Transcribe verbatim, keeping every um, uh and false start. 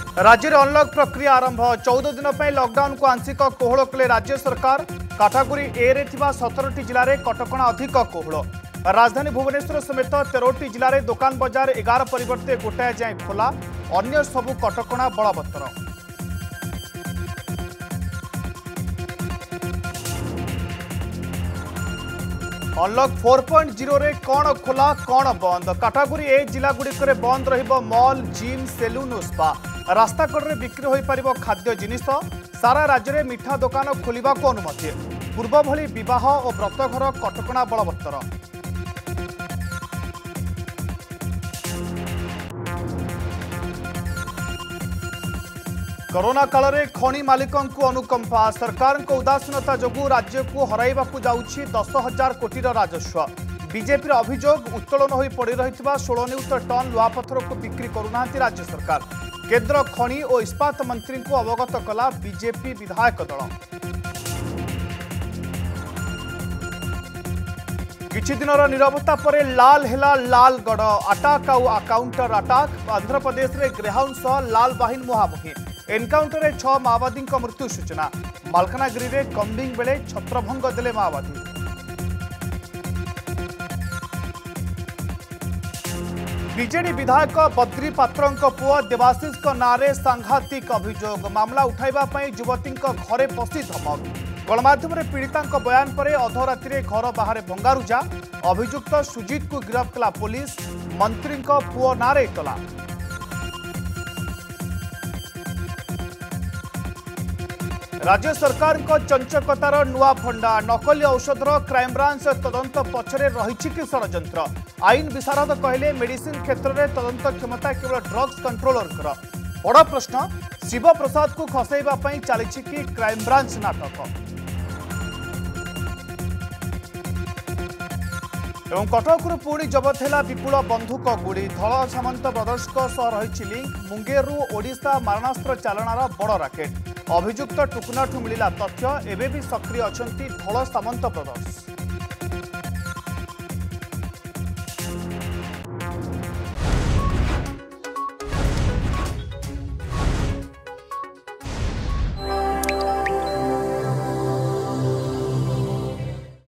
राज्य में अनलक प्रक्रिया आरंभ चौदह दिन पर लॉकडाउन को आंशिक कोहल कले राज्य सरकार। काठागुरी ए रे थिबा सतरटी जिले में कटकणा अधिक कोहल। राजधानी भुवनेश्वर समेत तेरहटी जिले में दुकान बजार एगार परिवर्ते गोटाए जाए खोला। अन्य सबु कटकणा बलवत्तर। अनलक फोर पॉइंट जीरो रे कौन खोला कौन बंद। काठागुरी ए जिला गुड़िक बंद रहिबो मॉल जिम सेलून और स्पा। रास्ताकड़े बिक्री हो पार खाद्य जिनिस। सारा राज्य में मिठा दुकान खोलने को अनुमति। पूर्व भली विवाह और व्रतघर कटकणा बलवत्तर। कोरोना काल में खनि मालिकों को अनुकंपा। सरकार को उदासीनता जोगु राज्य को हराइबा जाउछि दस हजार कोटी राजस्व। बीजेपी अभियोग उत्तोलन हो पड़ रही षोल नियुत टन लुहापथर को बिक्री करूना राज्य सरकार। केंद्र खनि और इस्पात मंत्री को अवगत कला बीजेपी विधायक दल। किछि दिनर नीरवता परे लाल हेला लालगढ़। अटाक आउ काउंटर अटाक। आंध्र प्रदेश में ग्रेहाउंड सह लाल बाहिन मुहामुही। एनकाउंटर में छह माओवादी मृत्यु सूचना। मालकानगिरी में कम्बिंग बेले छत्रभंग देले माओवादी। बीजेडी विधायक बद्री पात्रं पुआ देवाशीष नारे सांघातिक अभियोग। मामला उठाइबा युवती घरे पशि धमक। गणमाध्यम पीड़िता बयान पर अधराति घर बाहर भंगारुजा। अभियुक्त सुजीत को गिरफ्त कला पुलिस। मंत्री पुओ नारे इतला। राज्य सरकार चंचकतार नुआ फंडा। नकली औषधर क्राइमब्रांच तदंत पछरे रही कि षड्यंत्र। आईन विशारद कहले मेडिसिन क्षेत्र में तदंत क्षमता केवल ड्रग्स कंट्रोलर। बड़ प्रश्न शिव प्रसाद को खसैबा चली कि क्राइमब्रांच नाटक। एवं कटकरू पुणी जबत है विपुल बंधुक गुड़ी। धल सामंत ब्रदर्स रही लिंक। मुंगेरु ओडिशा मारणास्त्र चालनार बड़ राकेट। अभियुक्त टुकुनाठू मिला तथ्य। एबे भी सक्रिय अछंती धल सामंत ब्रदर्स।